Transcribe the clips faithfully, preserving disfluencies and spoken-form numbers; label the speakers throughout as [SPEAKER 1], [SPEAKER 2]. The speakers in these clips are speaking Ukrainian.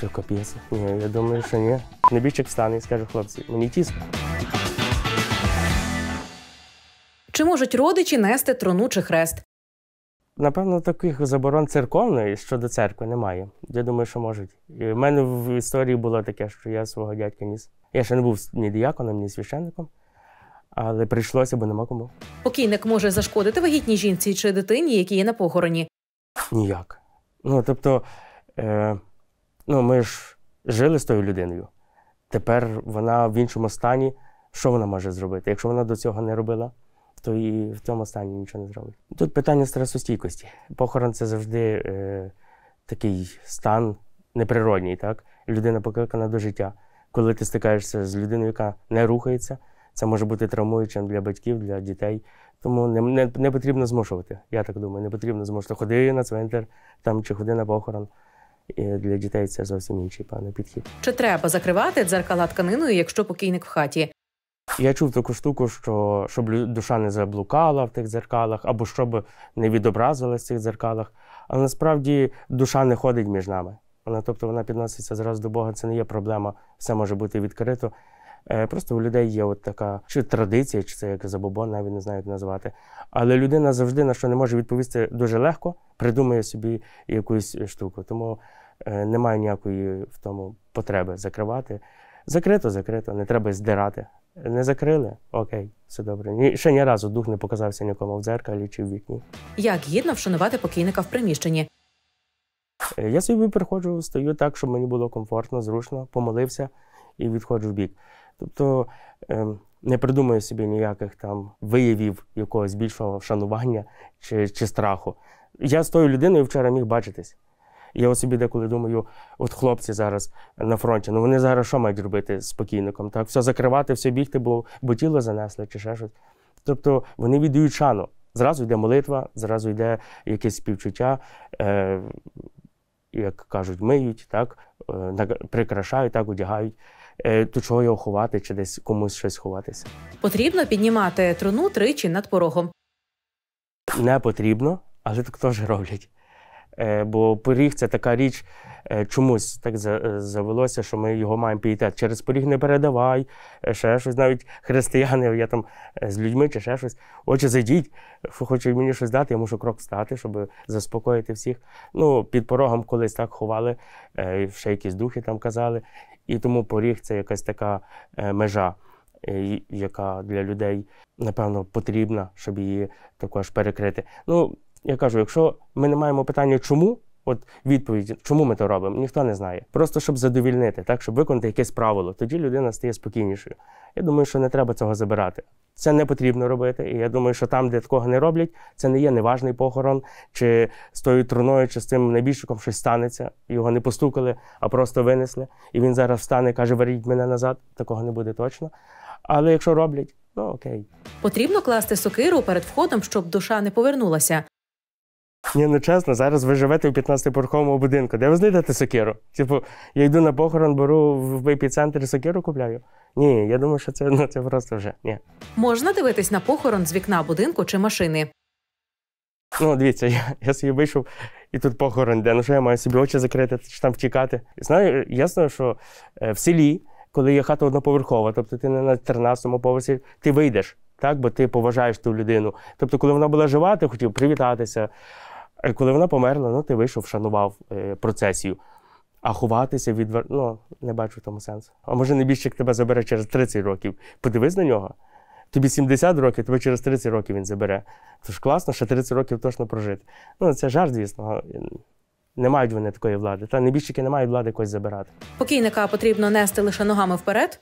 [SPEAKER 1] Це капець. Ні, я думаю, що ні. Небіжчик встане і скаже: хлопці, мені тісно.
[SPEAKER 2] Чи можуть родичі нести труну чи хрест?
[SPEAKER 1] Напевно, таких заборон церковної щодо церкви немає. Я думаю, що можуть. І в мене в історії було таке, що я свого дядька ніс. Я ще не був ні діяконом, ні священником, але прийшлося, бо нема кому.
[SPEAKER 2] Покійник може зашкодити вагітній жінці чи дитині, які є на похороні?
[SPEAKER 1] Ніяк. Ну, тобто, е, ну, ми ж жили з тою людиною. Тепер вона в іншому стані. Що вона може зробити? Якщо вона до цього не робила, то і в цьому стані нічого не зробить. Тут питання стресостійкості. Похорон – це завжди е, такий стан неприродній, так? Людина покликана до життя. Коли ти стикаєшся з людиною, яка не рухається, це може бути травмуючим для батьків, для дітей. Тому не, не, не потрібно змушувати, я так думаю, не потрібно змушувати. Ходи на цвинтар там, чи ходи на похорон. І для дітей це зовсім інший певний підхід.
[SPEAKER 2] Чи треба закривати дзеркала тканиною, якщо покійник в хаті?
[SPEAKER 1] Я чув таку штуку, що щоб душа не заблукала в тих дзеркалах, або щоб не відобразилась в цих дзеркалах. Але насправді душа не ходить між нами. Вона, тобто вона підноситься зразу до Бога, це не є проблема, все може бути відкрито. Просто у людей є от така чи традиція, чи це як забобон, навіть не знаю, як назвати. Але людина завжди, на що не може відповісти дуже легко, придумує собі якусь штуку. Тому е, немає ніякої в тому потреби закривати. Закрито, закрито, не треба здирати. Не закрили? Окей, все добре. Ні, ще ні разу дух не показався нікому в дзеркалі чи в вікні.
[SPEAKER 2] Як гідно вшанувати покійника в приміщенні?
[SPEAKER 1] Я собі приходжу, стою так, щоб мені було комфортно, зручно, помолився і відходжу в бік. Тобто е, не придумую собі ніяких там виявів якогось більшого вшанування чи, чи страху. Я з тою людиною вчора міг бачитись. Я от собі деколи думаю, от хлопці зараз на фронті, ну вони зараз що мають робити з покійником? Так? Все закривати, все бігти, бо, бо тіло занесли чи ще щось. Тобто вони віддають шану. Зразу йде молитва, зразу йде якесь співчуття, е, як кажуть, миють, так? Е, прикрашають, так, одягають. Е, то чого його ховати чи десь комусь щось ховатися?
[SPEAKER 2] Потрібно піднімати труну тричі над порогом?
[SPEAKER 1] Не потрібно, але так теж роблять. Бо поріг – це така річ, чомусь так завелося, що ми його маємо пієтет. Через поріг не передавай, ще щось. Навіть християни, я там з людьми чи ще щось. Отче, зайдіть, хочуть мені щось дати, я мушу крок встати, щоб заспокоїти всіх. Ну, під порогом колись так ховали, ще якісь духи там казали. І тому поріг – це якась така межа, яка для людей, напевно, потрібна, щоб її також перекрити. Ну, я кажу, якщо ми не маємо питання «чому?», от відповідь, чому ми то робимо, ніхто не знає. Просто щоб задовільнити, так, щоб виконати якесь правило, тоді людина стає спокійнішою. Я думаю, що не треба цього забирати. Це не потрібно робити, і я думаю, що там, де такого не роблять, це не є неважний похорон, чи з тою труною, чи з цим небіжчиком щось станеться, його не постукали, а просто винесли, і він зараз встане і каже: «Верніть мене назад», такого не буде точно. Але якщо роблять, ну окей.
[SPEAKER 2] Потрібно класти сокиру перед входом, щоб душа не повернулася?
[SPEAKER 1] Ні, ну чесно, зараз ви живете в п'ятнадцятиповерховому будинку. Де ви знайдете сокиру? Типу, я йду на похорон, беру в епіцентрі сокиру, купляю? Ні, я думаю, що це, ну, це просто вже, ні.
[SPEAKER 2] Можна дивитись на похорон з вікна будинку чи машини?
[SPEAKER 1] Ну, дивіться, я, я собі вийшов, і тут похорон йде. Ну що, я маю собі очі закрити, чи там втікати? Знаю, ясно, що в селі, коли є хата одноповерхова, тобто ти не на тринадцятому поверсі, ти вийдеш, так, бо ти поважаєш ту людину. Тобто, коли вона була жива, ти хотів привітатися. А коли вона померла, ну, ти вийшов, вшанував е, процесію. А ховатися від... ну, не бачу в тому сенсу. А може небіжчик тебе забере через тридцять років. Подивись на нього. Тобі сімдесят років, тебе через тридцять років він забере. Тож класно, ще тридцять років точно прожити. Ну, це жарт, звісно. Не мають вони такої влади. Та небіжчики не мають влади когось забирати.
[SPEAKER 2] Покійника потрібно нести лише ногами вперед?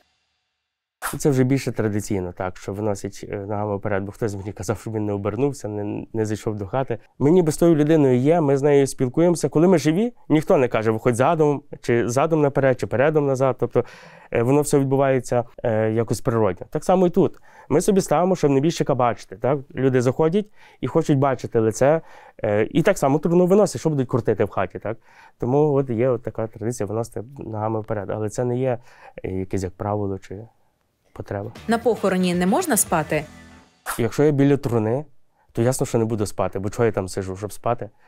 [SPEAKER 1] Це вже більше традиційно, так, що виносять ногами вперед, бо хтось мені казав, щоб він не обернувся, не, не зайшов до хати. Ми ніби з тою людиною є, ми з нею спілкуємося. Коли ми живі, ніхто не каже, виходь задом, чи задом наперед, чи передом назад. Тобто воно все відбувається е, якось природно. Так само і тут. Ми собі ставимо, щоб небіжчика бачити. Так? Люди заходять і хочуть бачити лице. Е, і так само труну виносять, що будуть крутити в хаті. Так? Тому от є от така традиція виносити ногами вперед. Але це не є якесь як правило чи потреба.
[SPEAKER 2] На похороні не можна спати?
[SPEAKER 1] Якщо я біля труни, то ясно, що не буду спати, бо чого я там сижу, щоб спати.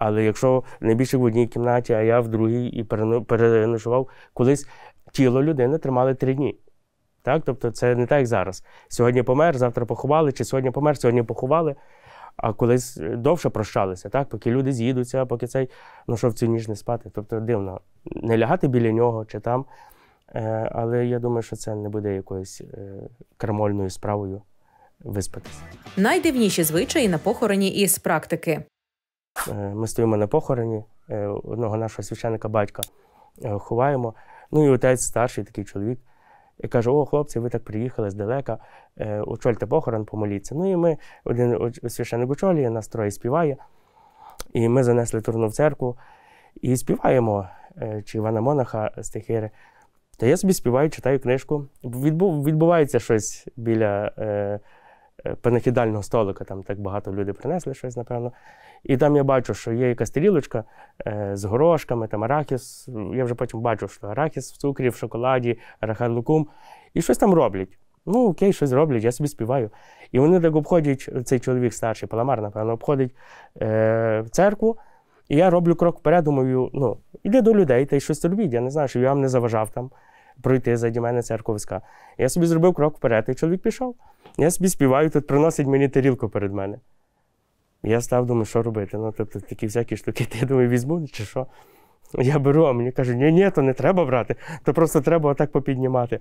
[SPEAKER 1] Але якщо найбільше в одній кімнаті, а я в другій і переночував, колись тіло людини тримали три дні. Так? Тобто це не так, як зараз. Сьогодні помер, завтра поховали, чи сьогодні помер, сьогодні поховали, а колись довше прощалися, так? Поки люди з'їдуться, поки цей, ну що в цю ніч не спати. Тобто дивно, не лягати біля нього чи там, але я думаю, що це не буде якоюсь крамольною справою виспатися.
[SPEAKER 2] Найдивніші звичаї на похороні із практики.
[SPEAKER 1] Ми стоїмо на похороні одного нашого священника батька, ховаємо. Ну і отець старший такий чоловік. І каже: о, хлопці, ви так приїхали здалека, очольте похорон, помоліться. Ну і ми, один священник очолює, нас троє співає. І ми занесли труну в церкву і співаємо, чи Івана Монаха стихири. Та я собі співаю, читаю книжку. Відбу, відбувається щось біля е, панахідального столика, там так багато людей принесли щось, напевно. І там я бачу, що є якась тарілочка е, з горошками, там арахіс. Я вже потім бачу, що арахіс в цукрі, в шоколаді, арахат-лукум. І щось там роблять. Ну, окей, щось роблять, я собі співаю. І вони так обходять, цей чоловік старший, Паламар, напевно, обходить е, церкву. І я роблю крок вперед, думаю, ну, іди до людей, та й щось робіть. Я не знаю, щоб я вам не заважав там пройти заді мене церковська. Я собі зробив крок вперед, і чоловік пішов. Я собі співаю, тут приносить мені тарілку перед мене. Я став, думаю, що робити. Ну, тобто, такі всякі штуки, я думаю, візьму, чи що. Я беру, а мені кажуть: ні, ні, то не треба брати, то просто треба отак попіднімати.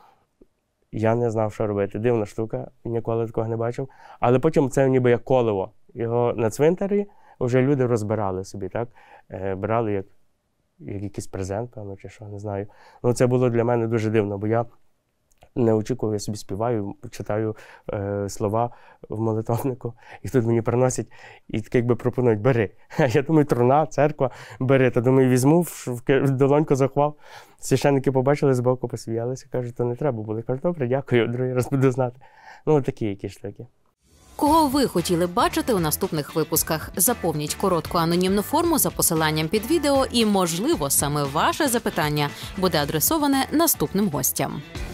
[SPEAKER 1] Я не знав, що робити. Дивна штука, ніколи такого не бачив. Але потім це ніби як колево. Його на цвинтарі вже люди розбирали собі, так? Е, брали як, як якийсь презент, певно, чи що, не знаю. Ну, це було для мене дуже дивно, бо я не очікував, я собі співаю, читаю е, слова в молитовнику, і тут мені приносять і так якби пропонують: бери. Я думаю, труна, церква, бери. Та думаю, візьму, в, в долоньку заховав. Священники побачили збоку, посміялися, кажуть, то не треба було. Я кажу: добре, дякую, другий раз буду знати. Ну, такі якісь штуки.
[SPEAKER 2] Кого ви хотіли б бачити у наступних випусках? Заповніть коротку анонімну форму за посиланням під відео і, можливо, саме ваше запитання буде адресоване наступним гостям.